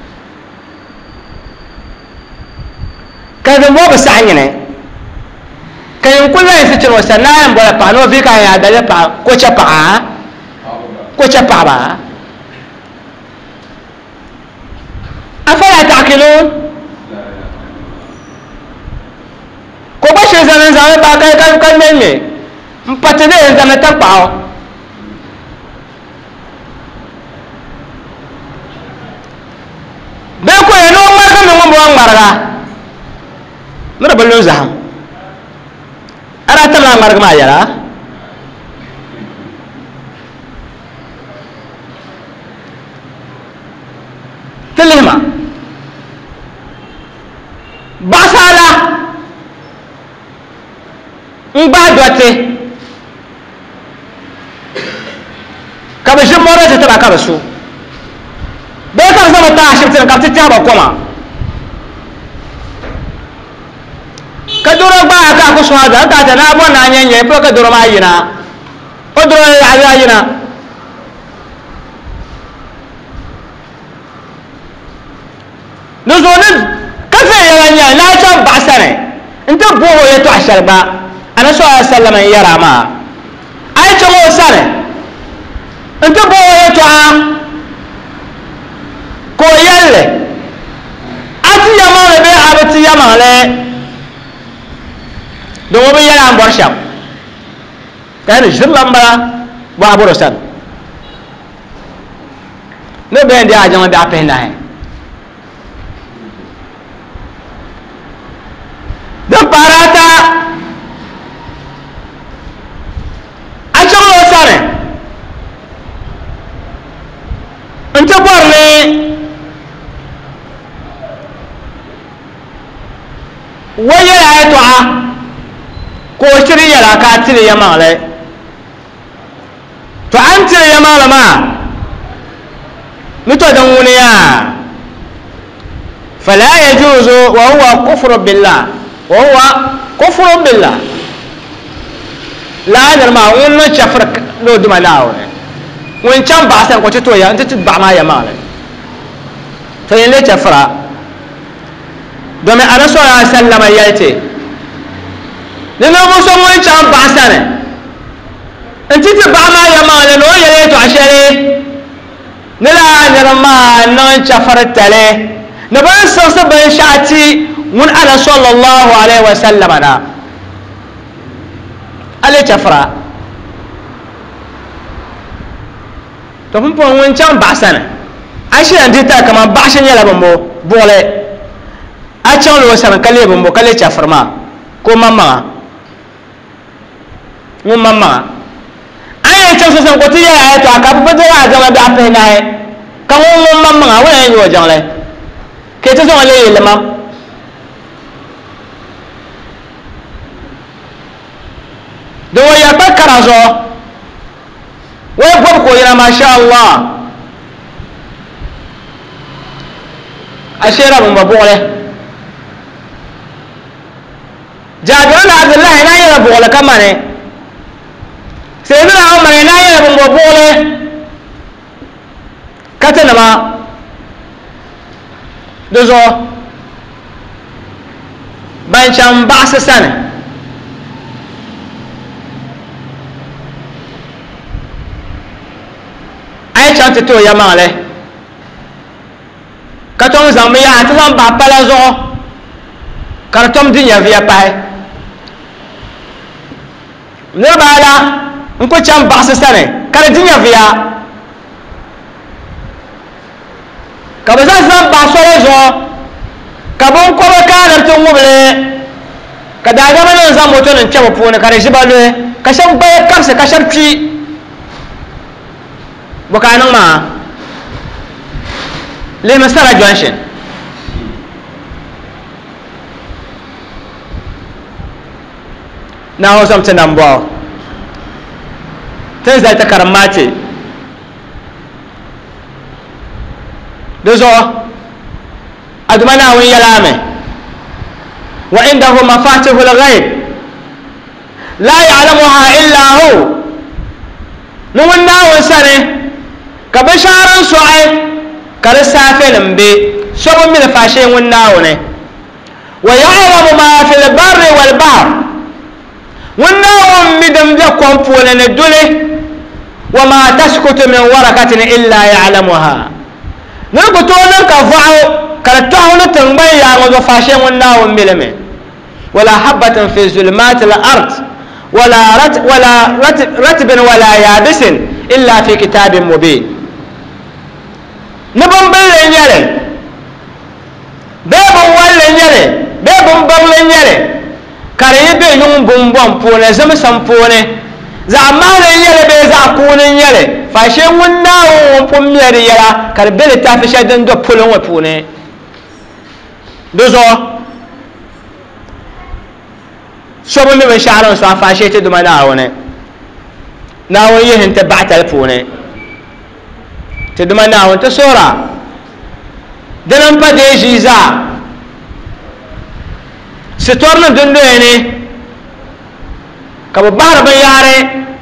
ka do mo ba sa ne kayin kullum ya fitin wasa na yan bala pa no fi ka ya da pa ko cha pa ko cha pa ba afala ta'qilun ko ba shi zan zan ba kai kan kan me me mpate de zan ta pa be ko ya no mar ka mo mo marga mara ballo zaham ara tamla marg ma yara tilima basala ngba dote ka be jimoro te ta ka su be ka zama ta shibtin ka ta ba koma ka duro ba ka ko so da ta ta na bo na nyenye po ka duro ma yina o duro ya ya yina no zo ne ka fe ya nya na cha ba sare nta bo ya to ashar ba ana so sallama ya rama ai cha mo sare nta bo ya to a ko yalle ati ya ma be abati ya ma le don bi yara an bar sham kan jin lamba ba boro san no be ndi ajama da pe na he dan parata ajama sare anta borne waya ya to a ko shiri yara ka tire ya male to an tire ya mala ma mito dan wuni ya fala yajuzu wa huwa kufru billah wa huwa kufru billah la narma wonna chafra do duma lawo won cham ba san ko to ya nti ba ma ya male to yin le chafra do me ana sallallahu alaihi wasallam yalte nínú muso wọn can baasane ntiti baama yamaale no yele to ashere nila nirma non chafar tale na ban sansa ban shati mun ala sallallahu alaihi wasallam na ale chafra to mun pon wọn can baasane ashe ndita kama baashe yala bombo bole a can lo san kale bombo kale chafrma ko mamma mun mamma ayi ce so san ko tiya ya to aka bu da ya zama da fa na he kan mun mamma wa yan yo jangle ke ta so le le ma do ya bakara zo wa gob ko yana masha Allah ashira mun babole jabir Abdullah ina yana bole kamane سيدنا عمر ينايا من بوبوله كتنما دوزو بانشان بعث سنة أي شان تتو يا ماله كتوم زاميا أتلام بابلا زو كرتوم دنيا فيا باي نبالا nko cham basse sane kala dinya via ka ba san ba sore zo ka bon ko ba ka dar to mubele ka da ga manan zan moto nan chaba pone kare jibalo ka shan ba kamse ka sharfi boka nan ma le masara junction na ho something number تنزل تكرماتي دوزو أدمنا ويلامه وعنده مفاتيح الغيب لا يعلمها إلا هو نمنا وسنه كبشارا سعي كرسافل بي شبه من فاشين وناونه ويعلم ما في البر والبحر وناون مدم لكم فولن الدولي وما تسكت من ورقة إلا يعلمها نلقتونا كفعو كرتونا تنبي يا فاشين وناون ملمي ولا حبة في ظلمات الأرض ولا رتب ولا رتب, رتب ولا يابس إلا في كتاب مبين نبم بلن يلي بيبن ولن يلي بيبن بلن يلي كريبي يوم بمبم فونه زمسم فونه زعمان يلي بيزا كونن يلي فاشين وناو ومبمير يلا كربيل تافشا دندو بلن وفونه دوزو شبه من شعران سوا فاشيت دوما ناونه ناون يهن تبع تلفونه تدوما ناون تسورا دنم بدي جيزا ستورنا دندو يعني كبو بحر بياري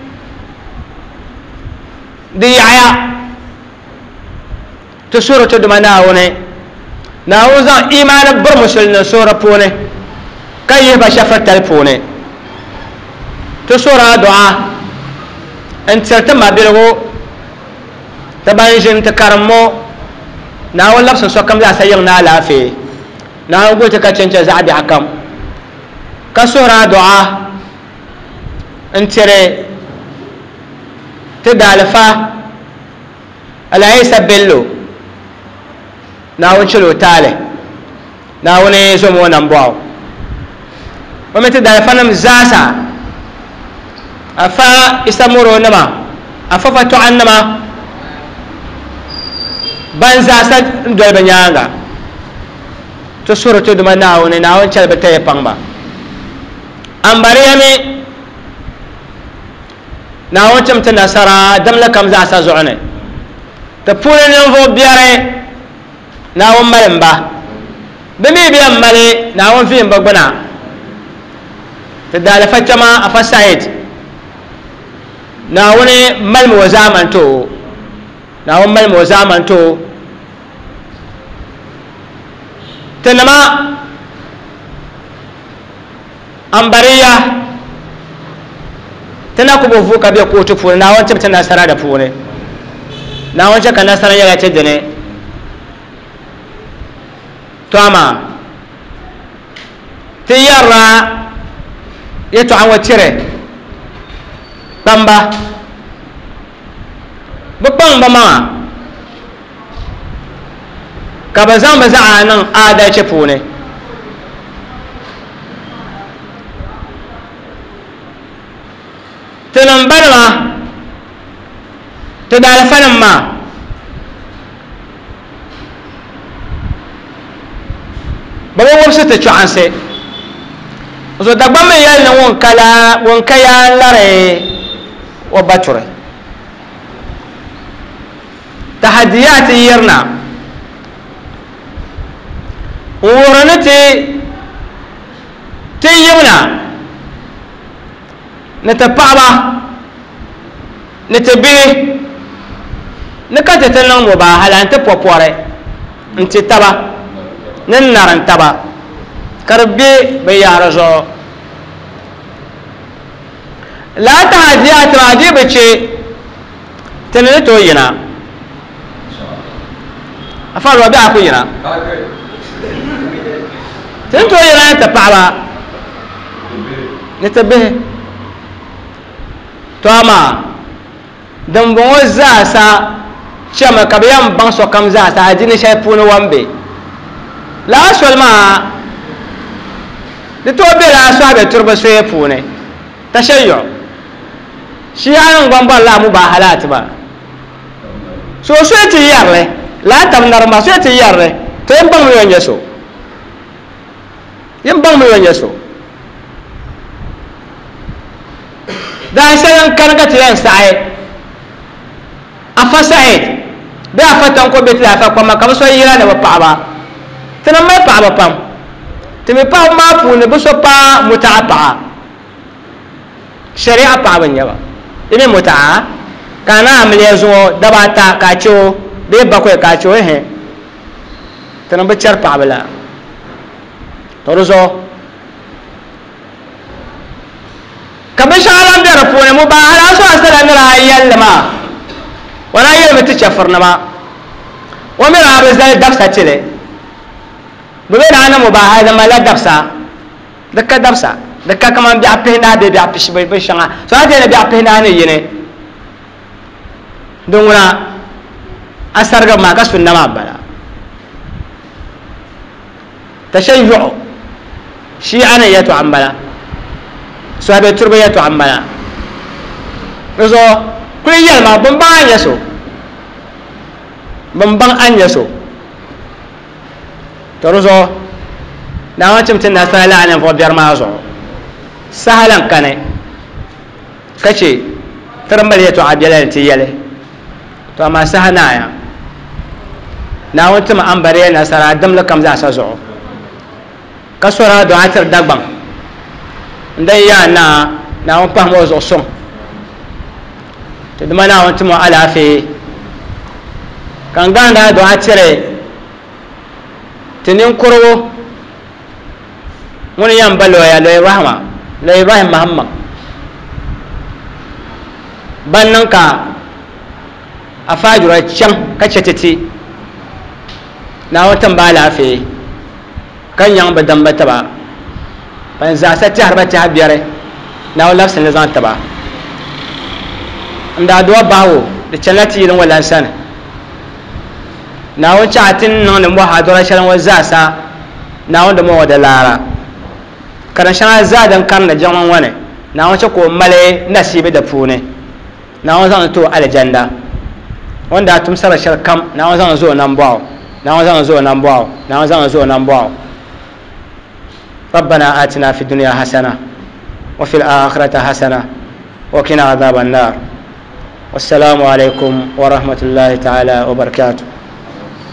دي عيا تسورا تدوما ناونه ناون زان ايمان برمسلنا سورا بونه كي يبقى شفرت تلفوني تسورة دعاء انت سرتم بلغو تبانجن تكرمو ناول لبس سوكم لا سيغنا لا في ناول قلت كتشنش زعبي حكم كسورة دعاء انت ري تدالفا العيسى بلو ناول شلو تالي ناول يزومو نمبواو ومتى دا فنم زاسا أفا إسامورو نما أفا فتو عنما بان زاسا ندول بنيانغا تسورة تدما ناوني ناون چال بتايا پانبا أمباريامي ناون چم تنسرا دم لكم زاسا زعني تپولي ننفو بياري ناون ملنبا بمي بيام ملي ناون فيهم بقبنا تدال فتما أفسعيد ناوني ملم وزامن تو ناون ملم وزامن تو تنما أمبرية تناكو بفوكا بيا كوتو فوني ناون تب تناسرا دا فوني ناون شكا ناسرا يلا تدني توما تيارا yeto an watire bamba bukpan bama ka bazan baza anan ada ce fune tanan barma to da alfanan ma baba wabsa ta ci anse so dagba me yal na won kala won kaya lare wa bature tahadiyat yirna woranati tiyuna natapaba natabi nakata tanan mo ba halanta popore nti taba nan naran taba karbe bai yara zo la ta hajiya ta haji bace tanane to yana afaru ba ku yana tan to yana ta fara ne tabe to ama dan bon za sa chama kabiyan ban so kam za sa haji ne shay puno wambe la solma de to be la so abe turba so ye pune tashayyu shi anan gwamba la mu ba halat ba so so ti yarle la tam narma so ti yarle to en bang mu yonye so yen bang mu yonye so da sayan kan ka tiyan sai be afatan ko bet la fa ko ma kam so yira ne ba paaba tana mai paaba pam timi pa ma pu ne bu so pa muta pa sharia paaba nyaba ime muta kana amle zo dabata ka cho be ba ko ka cho he tana ba char paaba la torozo كبشارة درفون مباهلة سو أسأل أمير أيال لما وانا أيال متشفرنا ما ومير عبزال دفسة تلي ببين أنا مباهلة ما لا دفسة دكا دفسة دكا كمان بيعبهنا بي بيعبش بيشنا سو هذا بيعبهنا أنا يني دونا أسرق ما كسفنا ما بلا تشيع شيء أنا يتو عمبلا سوابي تربية عمنا رزو كل يوم بمبان يسو بمبان أن يسو ترزو نواتم تنا سهلا عن فوبير مازو سهلا كاني كشي ترمل يتو عبيالين تيالي تو ما سهنا يا نواتم أمبرينا سرا دم لكم ذا سزو كسورة دعاتر دقبان ndai ya na na on pa mo zo son te dama na on timo ala fe kan ganda do atire tenin kurwo mun yan balo ya lo rahma lo ibrahim muhammad bannan ka afajura can kace titi na watan bala fe kan yan badan bata ba ban za sa ta harba ta biyare na wala san zan ta ba nda do bawo da channati yin wala san na wuce atin nan da mu hadura sharan wa za sa na wanda mu da lara karan shan za dan kan da jaman wane na wuce ko male nasibi da fune na wanda zan to aljanda wanda tum sara shar kam na wanda zan zo nan bawo na wanda zan zo nan bawo na wanda zan zo nan bawo ربنا آتنا في الدنيا حسنة وفي الآخرة حسنة وقنا عذاب النار والسلام عليكم ورحمة الله تعالى وبركاته.